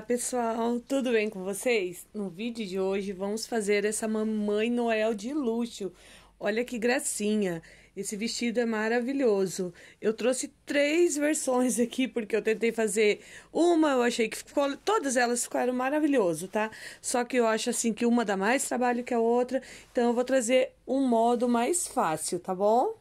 Pessoal, tudo bem com vocês? No vídeo de hoje vamos fazer essa Mamãe Noel de luxo. Olha que gracinha, esse vestido é maravilhoso. Eu trouxe 3 versões aqui porque eu tentei fazer uma, eu achei que ficou, todas elas ficaram maravilhoso, tá? Só que eu acho assim que uma dá mais trabalho que a outra, então eu vou trazer um modo mais fácil, tá bom?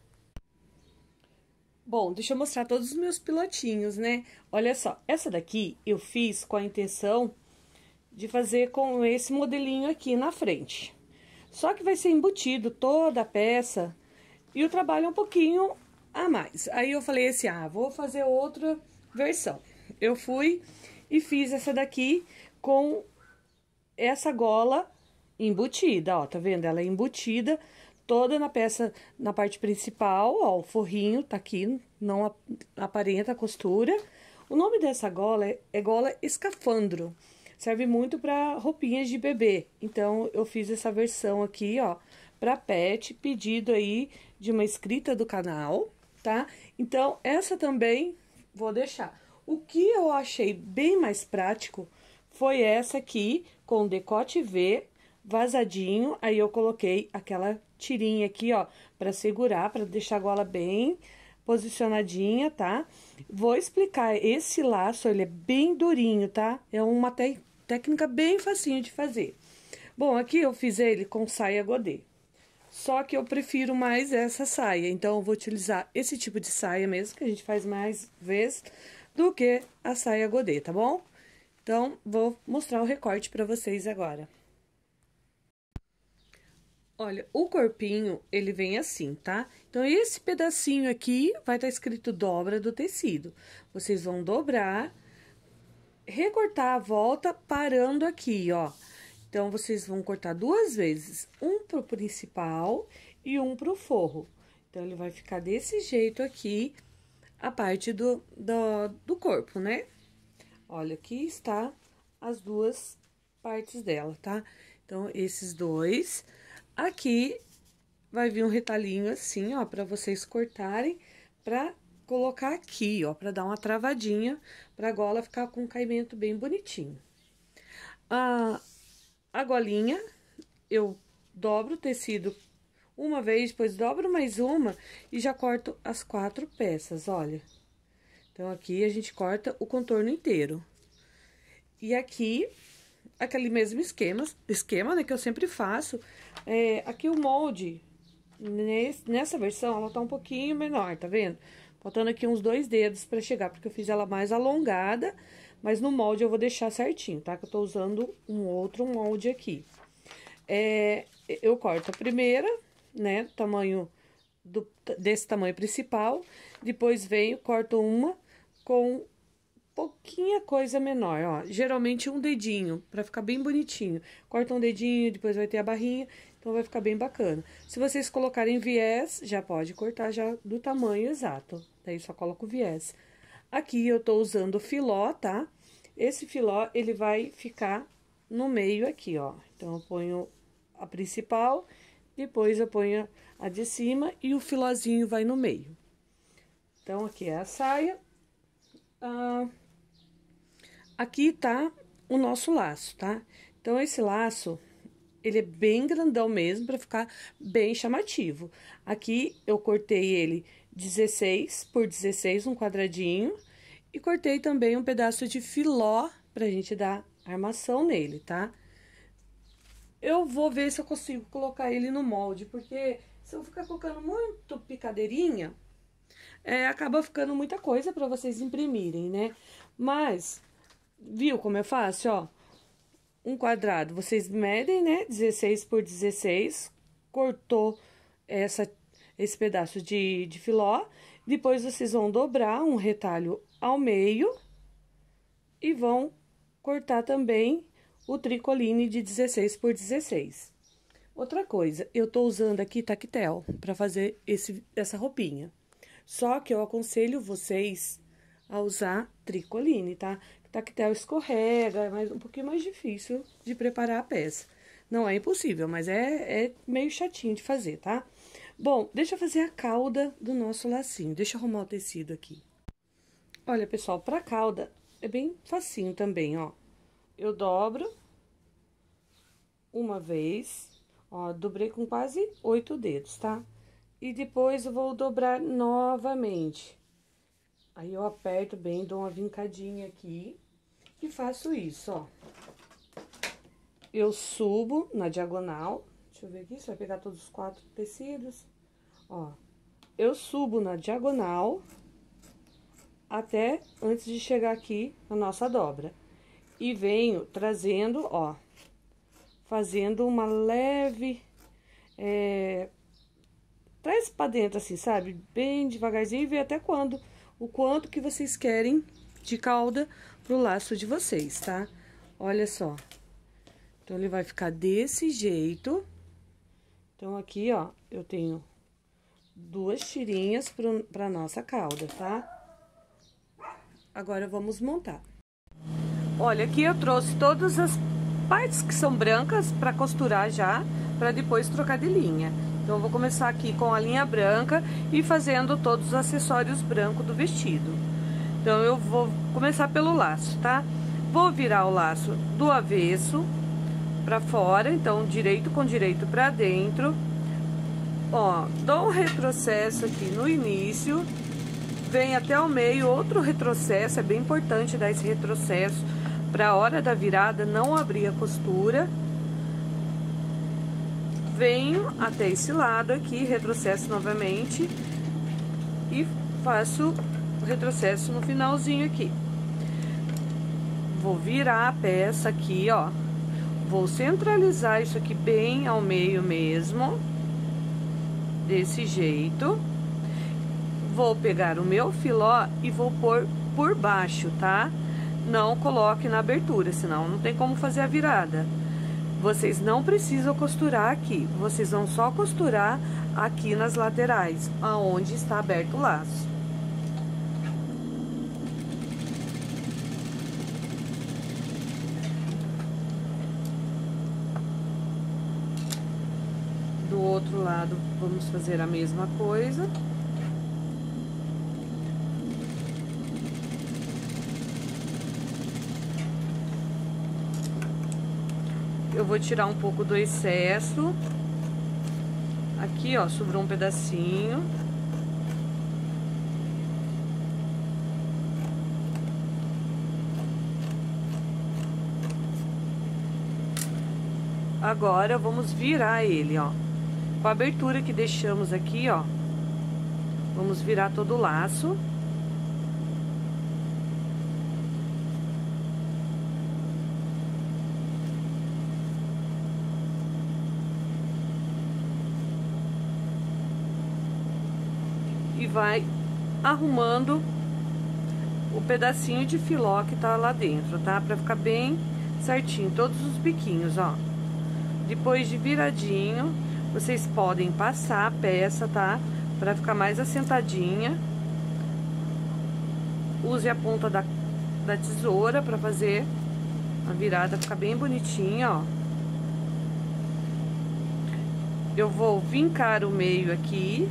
Bom, deixa eu mostrar todos os meus pilotinhos, né? Olha só, essa daqui eu fiz com a intenção de fazer com esse modelinho aqui na frente. Só que vai ser embutido toda a peça e o trabalho é um pouquinho a mais. Aí eu falei assim, vou fazer outra versão. Eu fui e fiz essa daqui com essa gola embutida, ó, tá vendo? Ela é embutida toda na peça, na parte principal, ó, o forrinho tá aqui, não aparenta a costura. O nome dessa gola é gola escafandro, serve muito para roupinhas de bebê. Então, eu fiz essa versão aqui, ó, pra pet, pedido aí de uma inscrita do canal, tá? Então, essa também vou deixar. O que eu achei bem mais prático foi essa aqui, com decote V, vazadinho, aí eu coloquei aquela tirinha aqui, ó, pra segurar, pra deixar a gola bem posicionadinha, tá? Vou explicar, esse laço, ele é bem durinho, tá? É uma técnica bem facinho de fazer. Bom, aqui eu fiz ele com saia godê. Só que eu prefiro mais essa saia, então eu vou utilizar esse tipo de saia mesmo, que a gente faz mais vezes, do que a saia godê, tá bom? Então, vou mostrar o recorte pra vocês agora. Olha, o corpinho, ele vem assim, tá? Então, esse pedacinho aqui vai estar escrito dobra do tecido. Vocês vão dobrar, recortar a volta, parando aqui, ó. Então, vocês vão cortar 2 vezes, um pro principal e um pro forro. Então, ele vai ficar desse jeito aqui, a parte do corpo, né? Olha, aqui está as 2 partes dela, tá? Então, esses 2... Aqui vai vir um retalhinho assim, ó, pra vocês cortarem, pra colocar aqui, ó, pra dar uma travadinha, pra gola ficar com um caimento bem bonitinho. A golinha, eu dobro o tecido uma vez, depois dobro mais uma e já corto as 4 peças, olha. Então, aqui a gente corta o contorno inteiro. E aqui, aquele mesmo esquema, né, que eu sempre faço. Aqui o molde, nessa versão, ela tá um pouquinho menor, tá vendo? Faltando aqui uns 2 dedos pra chegar, porque eu fiz ela mais alongada, mas no molde eu vou deixar certinho, tá? Que eu tô usando um outro molde aqui. Eu corto a primeira, né, tamanho desse tamanho principal, depois venho, corto uma com pouquinha coisa menor, ó, geralmente um dedinho, pra ficar bem bonitinho. Corta um dedinho, depois vai ter a barrinha, então vai ficar bem bacana. Se vocês colocarem viés, já pode cortar já do tamanho exato, daí só coloca o viés. Aqui eu tô usando filó, tá? Esse filó, ele vai ficar no meio aqui, ó. Então, eu ponho a principal, depois eu ponho a de cima e o filózinho vai no meio. Então, aqui é a saia. Aqui tá o nosso laço, tá? Então, esse laço, ele é bem grandão mesmo, pra ficar bem chamativo. Aqui, eu cortei ele 16 por 16, um quadradinho. E cortei também um pedaço de filó, pra gente dar armação nele, tá? Eu vou ver se eu consigo colocar ele no molde, porque se eu ficar colocando muito picadeirinha, acaba ficando muita coisa pra vocês imprimirem, né? Mas... Viu como é fácil, ó? Um quadrado, vocês medem, né? 16 por 16, cortou esse pedaço de filó. Depois, vocês vão dobrar um retalho ao meio e vão cortar também o tricoline de 16 por 16. Outra coisa, eu tô usando aqui tactel pra fazer essa roupinha. Só que eu aconselho vocês a usar tricoline, tá? Tactel escorrega, é um pouquinho mais difícil de preparar a peça. Não é impossível, mas é meio chatinho de fazer, tá? Bom, deixa eu fazer a cauda do nosso lacinho. Deixa eu arrumar o tecido aqui. Olha, pessoal, pra cauda é bem facinho também, ó. eu dobro uma vez, ó, dobrei com quase 8 dedos, tá? E depois eu vou dobrar novamente. Aí eu aperto bem, dou uma vincadinha aqui e faço isso, ó. Eu subo na diagonal, deixa eu ver aqui, você vai pegar todos os 4 tecidos, ó. Eu subo na diagonal até antes de chegar aqui na nossa dobra. E venho trazendo, ó, fazendo uma leve, traz pra dentro assim, sabe? Bem devagarzinho e ver até o quanto que vocês querem de cauda pro laço de vocês, tá? Olha só. Então, ele vai ficar desse jeito. Então, aqui, ó, eu tenho 2 tirinhas pra nossa cauda, tá? Agora, vamos montar. Olha, aqui eu trouxe todas as partes que são brancas pra costurar já, pra depois trocar de linha. Então, eu vou começar aqui com a linha branca e fazendo todos os acessórios brancos do vestido. Então, eu vou começar pelo laço, tá? Vou virar o laço do avesso pra fora, então, direito com direito pra dentro. Ó, dou um retrocesso aqui no início, vem até o meio, outro retrocesso, é bem importante dar esse retrocesso pra hora da virada não abrir a costura. Venho até esse lado aqui, retrocesso novamente e faço o retrocesso no finalzinho aqui. Vou virar a peça aqui, ó. Vou centralizar isso aqui bem ao meio mesmo, desse jeito. Vou pegar o meu filó e vou pôr por baixo, tá? Não coloque na abertura, senão não tem como fazer a virada. Vocês não precisam costurar aqui, vocês vão só costurar aqui nas laterais, aonde está aberto o laço. Do outro lado, vamos fazer a mesma coisa. Eu vou tirar um pouco do excesso. Aqui, ó, sobrou um pedacinho. Agora, vamos virar ele, ó. Com a abertura que deixamos aqui, ó. Vamos virar todo o laço. E vai arrumando o pedacinho de filó que tá lá dentro, tá? Pra ficar bem certinho, todos os biquinhos, ó. Depois de viradinho, vocês podem passar a peça, tá? Pra ficar mais assentadinha. Use a ponta da tesoura pra fazer a virada ficar bem bonitinha, ó. Eu vou vincar o meio aqui.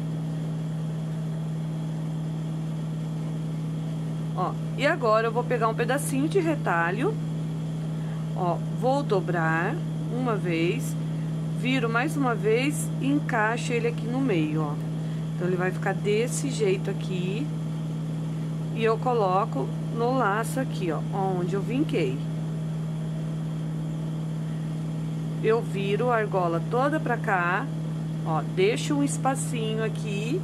Ó, e agora eu vou pegar um pedacinho de retalho, ó, vou dobrar uma vez, viro mais uma vez e encaixo ele aqui no meio, ó. Então, ele vai ficar desse jeito aqui. E eu coloco no laço aqui, ó, onde eu vinquei. Eu viro a argola toda pra cá, ó, deixo um espacinho aqui.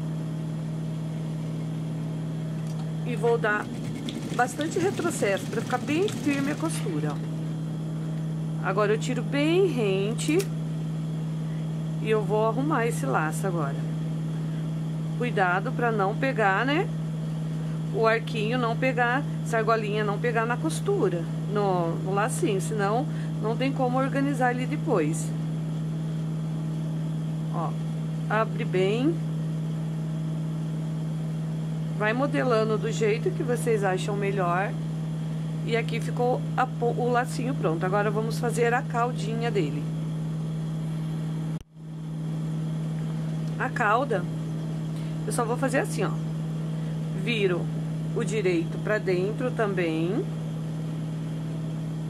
E vou dar bastante retrocesso pra ficar bem firme a costura, ó. Agora eu tiro bem rente e eu vou arrumar esse laço agora. Cuidado pra não pegar, né? O arquinho não pegar, essa argolinha não pegar na costura, no lacinho, senão não tem como organizar ele depois. Ó, abre bem. Vai modelando do jeito que vocês acham melhor. E aqui ficou o lacinho pronto. Agora, vamos fazer a caudinha dele. A cauda, eu só vou fazer assim, ó. Viro o direito pra dentro também.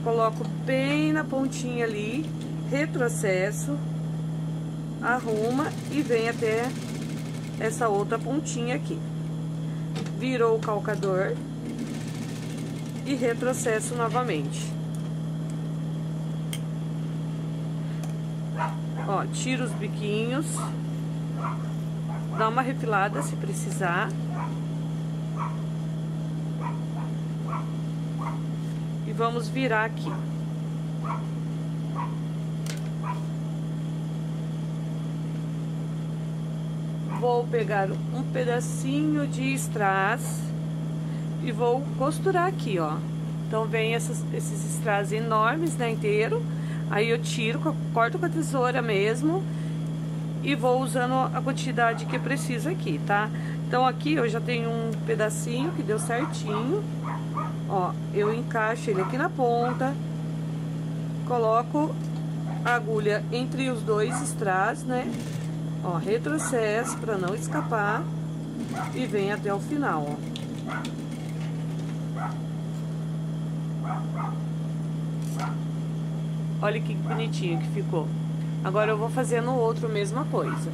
Coloco bem na pontinha ali, retrocesso, arruma e vem até essa outra pontinha aqui. Virou o calcador e retrocesso novamente. Ó, tira os biquinhos, dá uma refilada se precisar. E vamos virar aqui. Vou pegar um pedacinho de strass e vou costurar aqui, ó. Então, vem esses strass enormes, né, inteiro. Aí eu tiro, corto com a tesoura mesmo e vou usando a quantidade que eu preciso aqui, tá? Então, aqui eu já tenho um pedacinho que deu certinho. Ó, eu encaixo ele aqui na ponta, coloco a agulha entre os dois strass, né? Ó, retrocesso pra não escapar e vem até o final, ó. Olha que bonitinho que ficou. Agora eu vou fazer no outro a mesma coisa.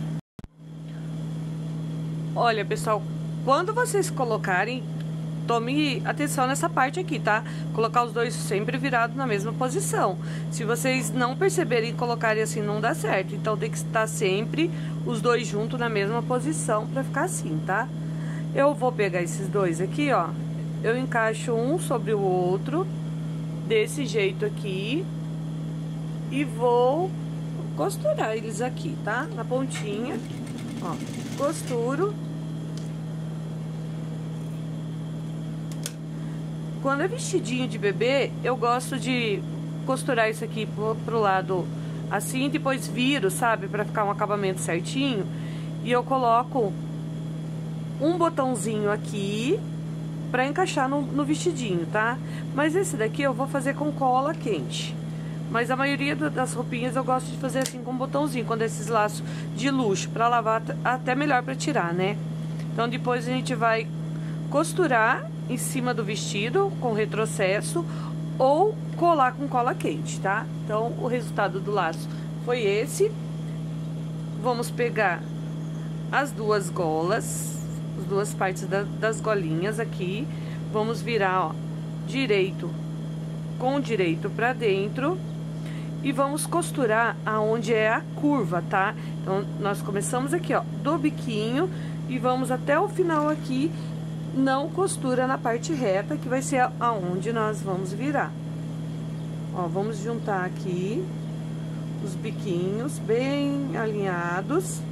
Olha, pessoal, quando vocês colocarem, tome atenção nessa parte aqui, tá? Colocar os dois sempre virados na mesma posição. Se vocês não perceberem e colocarem assim, não dá certo. Então, tem que estar sempre os dois juntos na mesma posição pra ficar assim, tá? Eu vou pegar esses dois aqui, ó. Eu encaixo um sobre o outro, desse jeito aqui. E vou costurar eles aqui, tá? Na pontinha, ó. Costuro. Quando é vestidinho de bebê, eu gosto de costurar isso aqui pro lado assim, depois viro, sabe? Pra ficar um acabamento certinho. E eu coloco um botãozinho aqui pra encaixar no vestidinho, tá? Mas esse daqui eu vou fazer com cola quente. Mas a maioria das roupinhas eu gosto de fazer assim com botãozinho, quando é esses laços de luxo, pra lavar até melhor pra tirar, né? Então depois a gente vai costurar em cima do vestido com retrocesso ou colar com cola quente, tá? Então o resultado do laço foi esse. Vamos pegar as duas golas, as duas partes das golinhas aqui. Vamos virar, ó, direito com direito pra dentro. E vamos costurar aonde é a curva, tá? Então, nós começamos aqui, ó, do biquinho e vamos até o final aqui. Não costura na parte reta, que vai ser aonde nós vamos virar. Ó, vamos juntar aqui os biquinhos bem alinhados.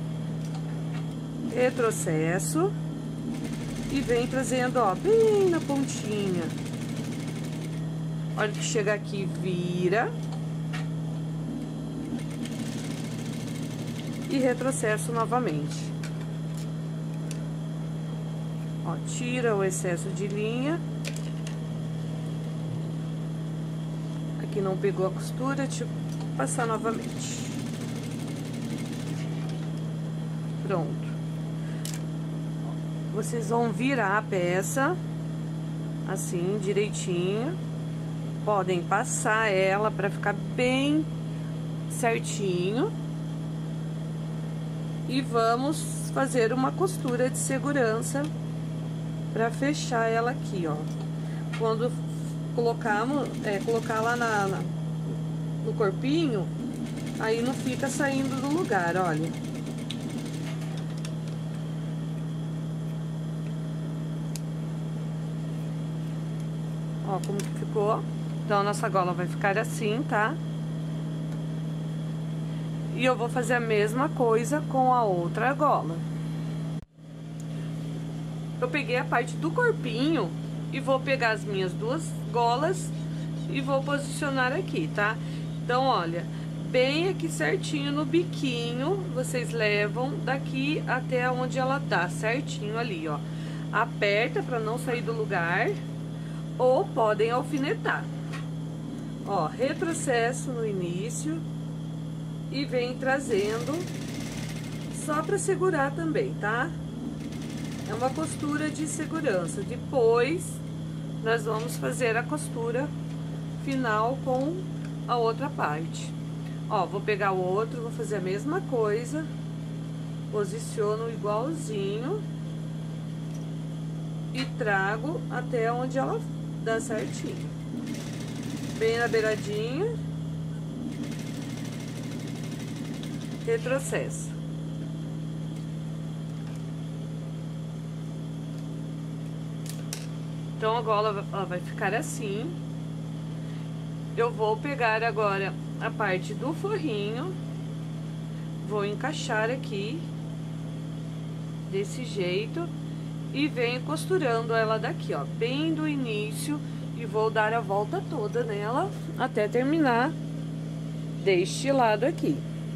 Retrocesso. E vem trazendo, ó, bem na pontinha. Olha que chega aqui, vira. E retrocesso novamente. Ó, tira o excesso de linha. Aqui não pegou a costura, deixa eu passar novamente. Pronto. Vocês vão virar a peça assim, direitinho. Podem passar ela pra ficar bem certinho. E vamos fazer uma costura de segurança pra fechar ela aqui, ó. Quando colocar lá no corpinho, aí não fica saindo do lugar, olha. Ó, como que ficou. Então, a nossa gola vai ficar assim, tá? E eu vou fazer a mesma coisa com a outra gola. Eu peguei a parte do corpinho e vou pegar as minhas duas golas e vou posicionar aqui, tá? Então, olha, bem aqui certinho no biquinho, vocês levam daqui até onde ela tá, certinho ali, ó. Aperta pra não sair do lugar ou podem alfinetar. Ó, retrocesso no início. E vem trazendo só pra segurar também, tá? É uma costura de segurança. Depois, nós vamos fazer a costura final com a outra parte. Ó, vou pegar o outro, vou fazer a mesma coisa, posiciono igualzinho e trago até onde ela dá certinho. Bem na beiradinha, retrocesso. Então, a gola ela vai ficar assim. Eu vou pegar agora a parte do forrinho, vou encaixar aqui, desse jeito, e venho costurando ela daqui, ó, bem do início, e vou dar a volta toda nela, até terminar deste lado aqui.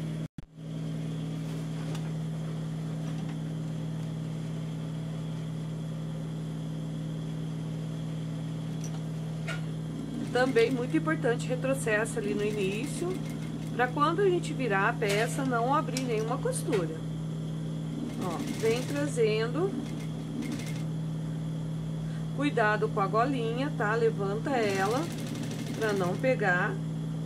Também muito importante retrocesso ali no início, para quando a gente virar a peça não abrir nenhuma costura. Ó, vem trazendo, cuidado com a golinha, tá? Levanta ela para não pegar.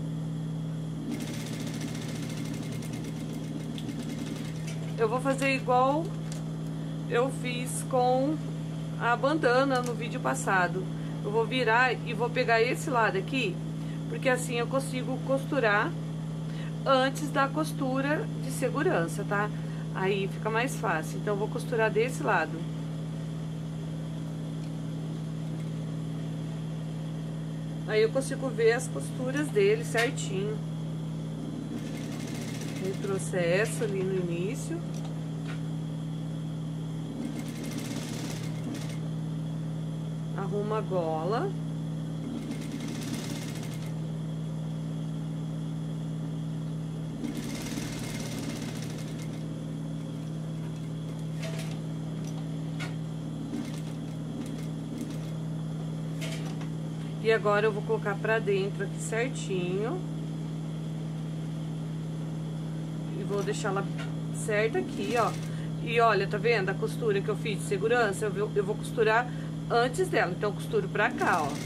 Eu vou fazer igual eu fiz com a bandana no vídeo passado. Eu vou virar e vou pegar esse lado aqui, porque assim eu consigo costurar antes da costura de segurança, tá? Aí fica mais fácil. Então, eu vou costurar desse lado. Aí eu consigo ver as costuras dele certinho. Retrocesso ali no início. Arruma a gola. E agora eu vou colocar pra dentro aqui certinho. E vou deixar ela certa aqui, ó. E olha, tá vendo a costura que eu fiz de segurança? Eu vou costurar antes dela, então eu costuro pra cá, ó.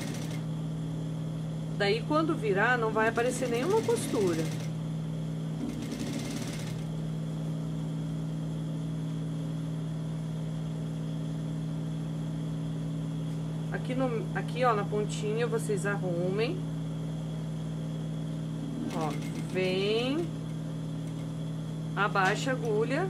Daí quando virar não vai aparecer nenhuma costura. Aqui, ó, na pontinha, vocês arrumem. Ó, vem, abaixa a agulha,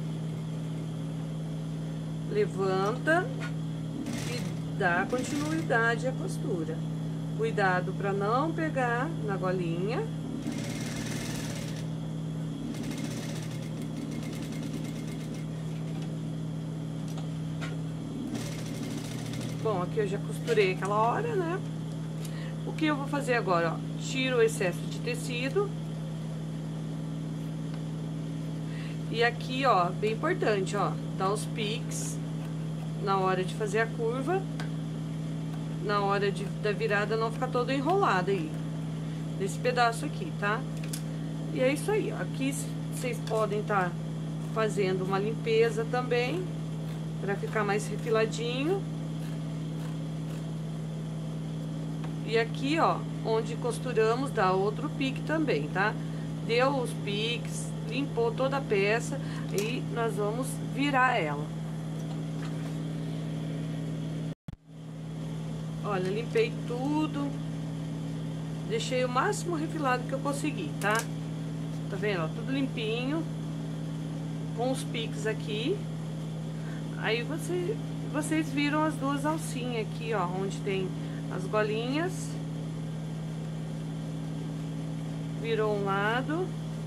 levanta e dá continuidade à costura. Cuidado para não pegar na golinha. Bom, aqui eu já costurei aquela hora, né? O que eu vou fazer agora, ó? Tiro o excesso de tecido. E aqui, ó, bem importante, ó, dá os piques na hora de fazer a curva. Na hora da virada não ficar toda enrolada aí. Nesse pedaço aqui, tá? E é isso aí, ó. Aqui vocês podem estar fazendo uma limpeza também, pra ficar mais refiladinho. E aqui, ó, onde costuramos, dá outro pique também, tá? Deu os piques, limpou toda a peça e nós vamos virar ela. Olha, limpei tudo, deixei o máximo refilado que eu consegui, tá? Tá vendo, ó, tudo limpinho, com os piques aqui. Aí vocês viram as duas alcinhas aqui, ó, onde tem as golinhas. Virou um lado.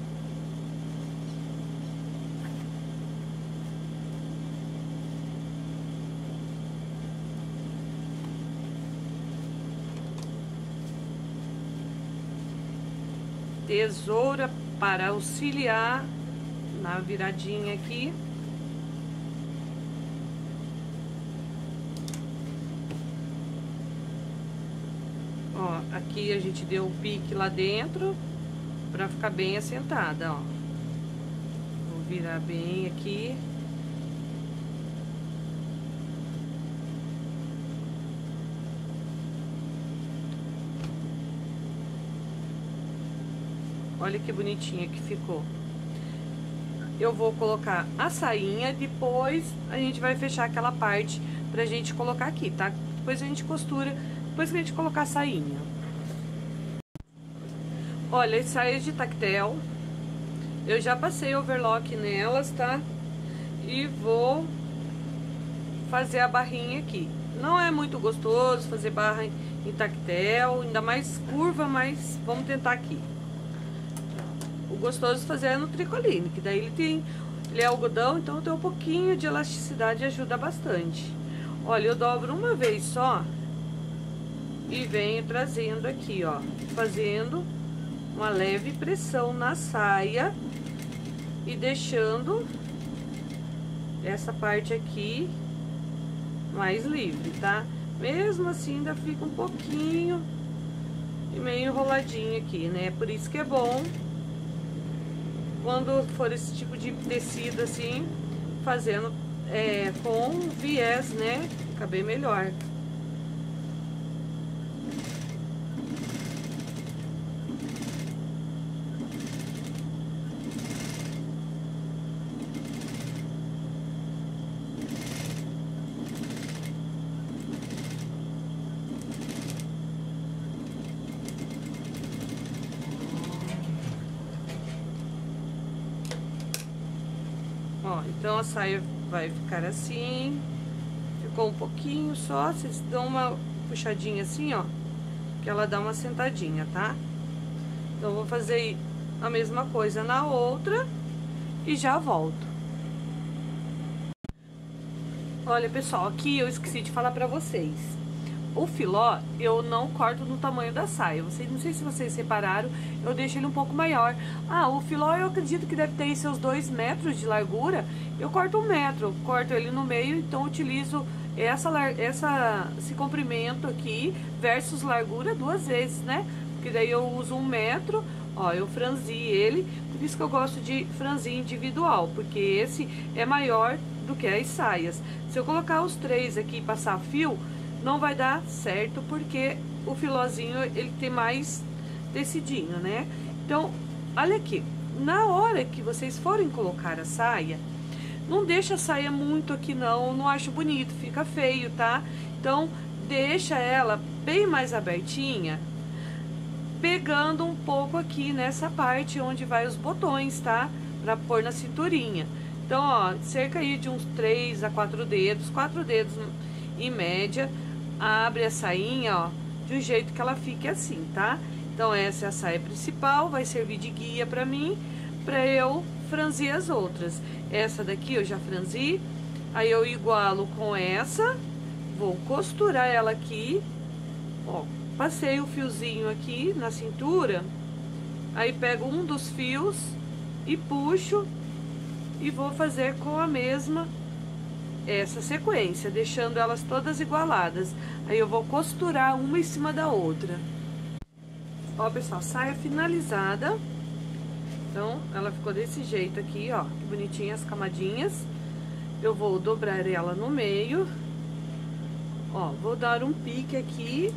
Tesoura para auxiliar na viradinha aqui. Ó, aqui a gente deu o pique lá dentro pra ficar bem assentada, ó. Vou virar bem aqui. Olha que bonitinha que ficou. Eu vou colocar a sainha, depois a gente vai fechar aquela parte pra gente colocar aqui, tá? Depois a gente costura, depois que a gente colocar a sainha. Olha, as saias de tactel, eu já passei overlock nelas, tá? E vou fazer a barrinha aqui. Não é muito gostoso fazer barra em tactel, ainda mais curva, mas vamos tentar aqui. O gostoso de fazer é no tricoline, que daí ele é algodão, então tem um pouquinho de elasticidade e ajuda bastante. Olha, eu dobro uma vez só e venho trazendo aqui, ó, fazendo uma leve pressão na saia e deixando essa parte aqui mais livre, tá? Mesmo assim ainda fica um pouquinho e meio enroladinho aqui, né? Por isso que é bom quando for esse tipo de tecido assim, fazendo com viés, né? Fica bem melhor. Ó, então a saia vai ficar assim. Ficou um pouquinho só, vocês dão uma puxadinha assim, ó, que ela dá uma sentadinha, tá? Então, eu vou fazer a mesma coisa na outra e já volto. Olha, pessoal, aqui eu esqueci de falar pra vocês. O filó, eu não corto no tamanho da saia. Não sei se vocês repararam, eu deixo ele um pouco maior. Ah, o filó eu acredito que deve ter seus 2 metros de largura. Eu corto 1 metro, corto ele no meio, então utilizo esse comprimento aqui versus largura 2 vezes, né? Porque daí eu uso 1 metro, ó, eu franzi ele. Por isso que eu gosto de franzir individual, porque esse é maior do que as saias. Se eu colocar os 3 aqui e passar fio, não vai dar certo, porque o filózinho, ele tem mais tecidinho, né? Então, olha aqui, na hora que vocês forem colocar a saia, não deixa a saia muito aqui não acho bonito, fica feio, tá? Então, deixa ela bem mais abertinha, pegando um pouco aqui nessa parte onde vai os botões, tá? Pra pôr na cinturinha. Então, ó, cerca aí de uns 3 a 4 dedos, 4 dedos em média, abre a sainha, ó, de um jeito que ela fique assim, tá? Então, essa é a saia principal, vai servir de guia pra mim, pra eu franzir as outras. Essa daqui eu já franzi, aí eu igualo com essa, vou costurar ela aqui, ó, passei o fiozinho aqui na cintura, aí pego um dos fios e puxo e vou fazer com a mesma essa sequência, deixando elas todas igualadas. Aí eu vou costurar uma em cima da outra. Ó, pessoal, saia finalizada. Então, ela ficou desse jeito aqui, ó, que bonitinha as camadinhas. Eu vou dobrar ela no meio. Ó, vou dar um pique aqui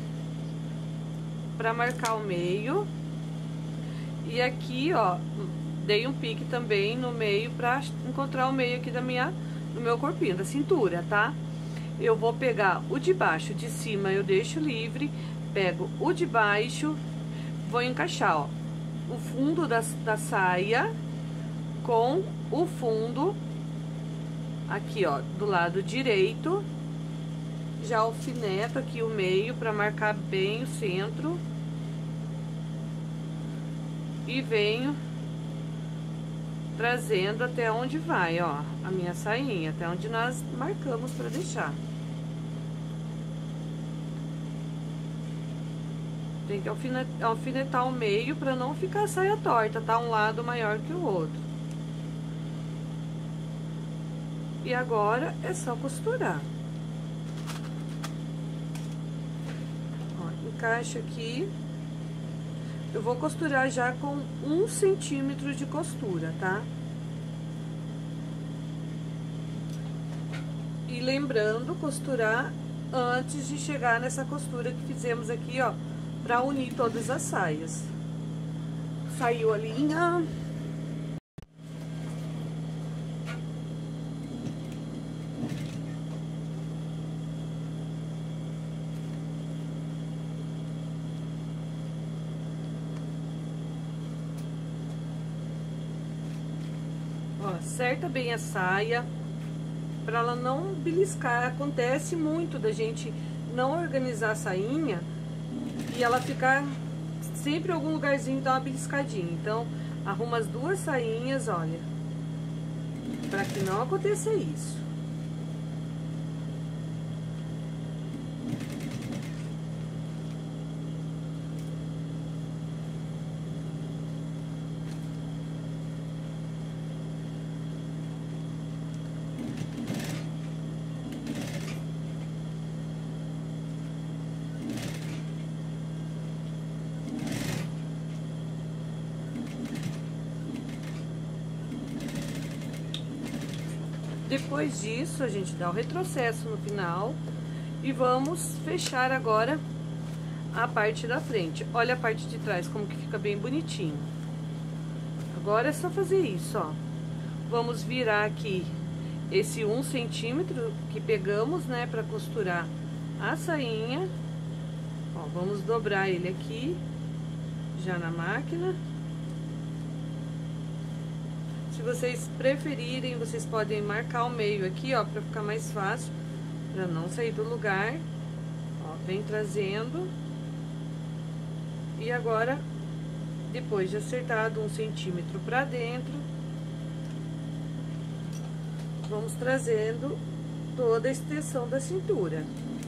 pra marcar o meio. E aqui, ó, dei um pique também no meio pra encontrar o meio aqui do meu corpinho, da cintura, tá? Eu vou pegar o de baixo, de cima eu deixo livre, pego o de baixo, vou encaixar, ó, o fundo da saia com o fundo aqui, ó, do lado direito. Já alfineto aqui o meio pra marcar bem o centro. E venho trazendo até onde vai, ó, a minha sainha, até onde nós marcamos pra deixar. Tem que alfinetar o meio pra não ficar a saia torta, tá? Um lado maior que o outro. E agora é só costurar. Ó, encaixa aqui. Eu vou costurar já com 1 centímetro de costura, tá? E lembrando, costurar antes de chegar nessa costura que fizemos aqui, ó, pra unir todas as saias. Saiu a linha. Ó, acerta bem a saia, para ela não beliscar. Acontece muito da gente não organizar a sainha e ela ficar sempre em algum lugarzinho dar uma beliscadinha. Então, arruma as duas sainhas, olha, para que não aconteça isso. Depois disso, a gente dá o retrocesso no final e vamos fechar agora a parte da frente. Olha a parte de trás, como que fica bem bonitinho. Agora é só fazer isso, ó. Vamos virar aqui esse 1 centímetro que pegamos, né, pra costurar a sainha. Ó, vamos dobrar ele aqui, já na máquina. Se vocês preferirem, vocês podem marcar o meio aqui, ó, pra ficar mais fácil, pra não sair do lugar. Ó, vem trazendo. E agora, depois de acertado 1 centímetro pra dentro, vamos trazendo toda a extensão da cintura.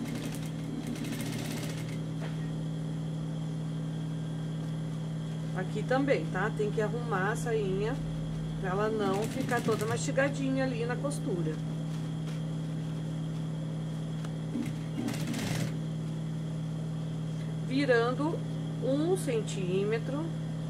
Aqui também, tá? Tem que arrumar a sainha pra ela não ficar toda mastigadinha ali na costura. Virando 1 centímetro.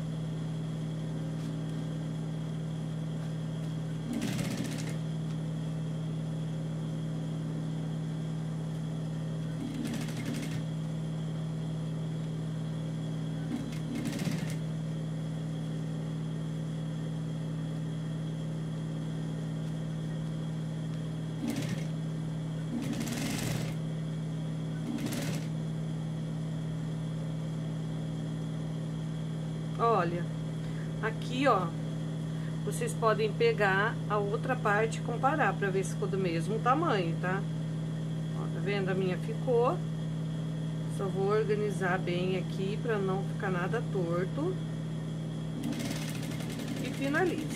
Olha, aqui, ó, vocês podem pegar a outra parte e comparar pra ver se ficou do mesmo tamanho, tá? Ó, tá vendo? A minha ficou. Só vou organizar bem aqui pra não ficar nada torto. E finaliza.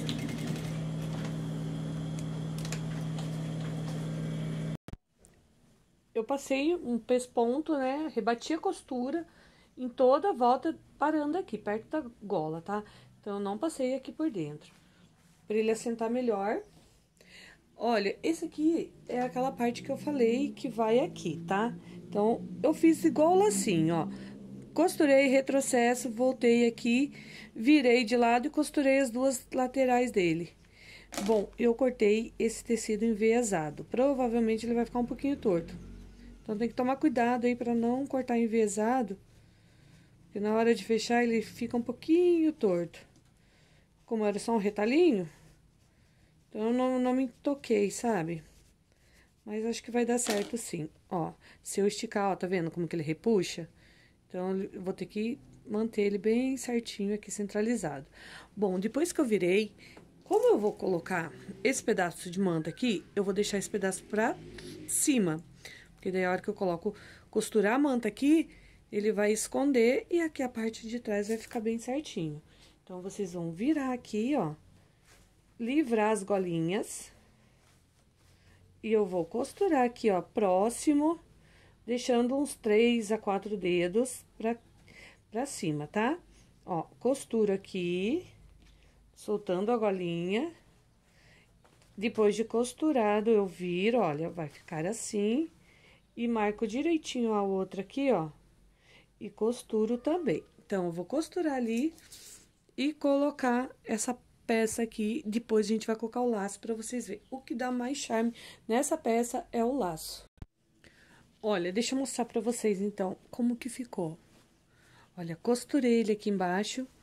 Eu passei um pesponto, né? Rebati a costura em toda a volta, parando aqui, perto da gola, tá? Então, eu não passei aqui por dentro, pra ele assentar melhor. Olha, esse aqui é aquela parte que eu falei que vai aqui, tá? Então, eu fiz igual assim, ó. Costurei, retrocesso, voltei aqui, virei de lado e costurei as duas laterais dele. Bom, eu cortei esse tecido enviesado. Provavelmente ele vai ficar um pouquinho torto. Então, tem que tomar cuidado aí pra não cortar enviesado, porque na hora de fechar ele fica um pouquinho torto. Como era só um retalhinho, então eu não me toquei, sabe? Mas acho que vai dar certo sim. Ó, se eu esticar, ó, tá vendo como que ele repuxa? Então, eu vou ter que manter ele bem certinho aqui, centralizado. Bom, depois que eu virei, como eu vou colocar esse pedaço de manta aqui, eu vou deixar esse pedaço pra cima. Porque daí a hora que eu coloco, costurar a manta aqui, ele vai esconder e aqui a parte de trás vai ficar bem certinho. Então, vocês vão virar aqui, ó, livrar as golinhas. E eu vou costurar aqui, ó, próximo, deixando uns 3 a 4 dedos pra cima, tá? Ó, costuro aqui, soltando a golinha. Depois de costurado, eu viro, olha, vai ficar assim. E marco direitinho a outra aqui, ó, e costuro também. Então, eu vou costurar ali e colocar essa peça aqui. Depois a gente vai colocar o laço pra vocês verem. O que dá mais charme nessa peça é o laço. Olha, deixa eu mostrar pra vocês, então, como que ficou. Olha, costurei ele aqui embaixo.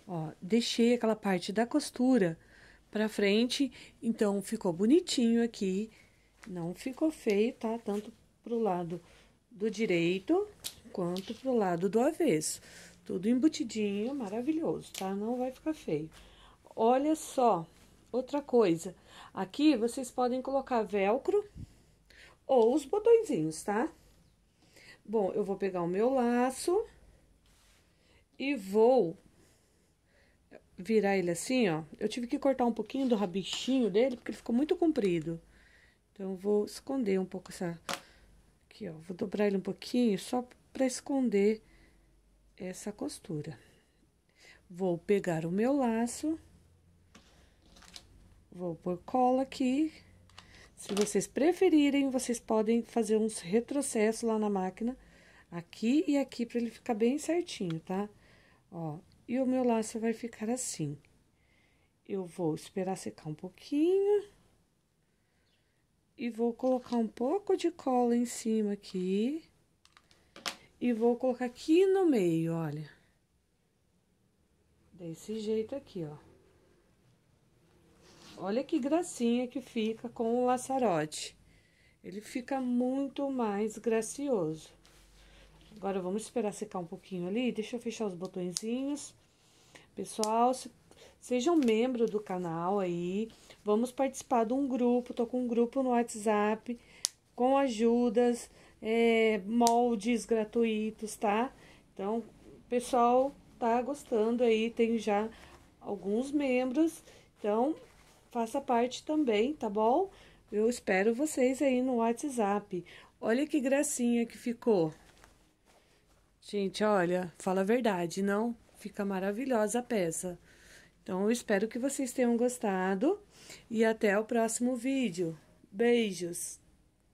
Ó, deixei aquela parte da costura pra frente, então ficou bonitinho aqui, não ficou feio, tá? Tanto pro lado do direito quanto pro lado do avesso. Tudo embutidinho, maravilhoso, tá? Não vai ficar feio. Olha só, outra coisa. Aqui vocês podem colocar velcro ou os botõezinhos, tá? Bom, eu vou pegar o meu laço e vou virar ele assim, ó. Eu tive que cortar um pouquinho do rabichinho dele, porque ele ficou muito comprido. Então, eu vou esconder um pouco essa... Aqui, ó. Vou dobrar ele um pouquinho, só pra esconder essa costura. Vou pegar o meu laço. Vou pôr cola aqui. Se vocês preferirem, vocês podem fazer uns retrocessos lá na máquina. Aqui e aqui, pra ele ficar bem certinho, tá? Ó, e o meu laço vai ficar assim. Eu vou esperar secar um pouquinho. E vou colocar um pouco de cola em cima aqui. E vou colocar aqui no meio, olha. Desse jeito aqui, ó. Olha que gracinha que fica com o laçarote. Ele fica muito mais gracioso. Agora, vamos esperar secar um pouquinho ali. Deixa eu fechar os botõezinhos. Pessoal, sejam membro do canal aí. Vamos participar de um grupo. Tô com um grupo no WhatsApp com ajudas, moldes gratuitos, tá? Então, o pessoal tá gostando aí. Tem já alguns membros. Então, faça parte também, tá bom? Eu espero vocês aí no WhatsApp. Olha que gracinha que ficou. Gente, olha, fala a verdade, não? Fica maravilhosa a peça. Então, eu espero que vocês tenham gostado e até o próximo vídeo. Beijos!